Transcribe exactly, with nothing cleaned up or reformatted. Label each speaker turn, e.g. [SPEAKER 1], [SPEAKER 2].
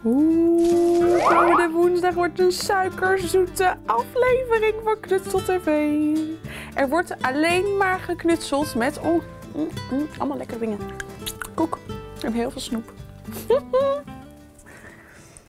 [SPEAKER 1] Oeh, Oude Woensdag wordt een suikerzoete aflevering van Knutsel T V. Er wordt alleen maar geknutseld met oh, mm, mm, allemaal lekkere dingen. Koek en heel veel snoep.